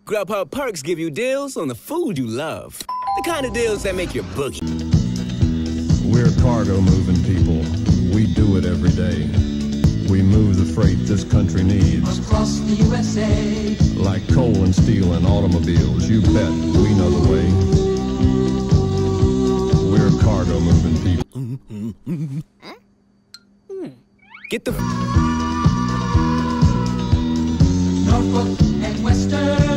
GrubHub perks give you deals on the food you love. The kind of deals that make your boogie. We're cargo moving people. We do it every day. We move the freight this country needs. Across the USA. Like coal and steel and automobiles. You bet we know the way. We're cargo moving people. Get the... Norfolk and Western.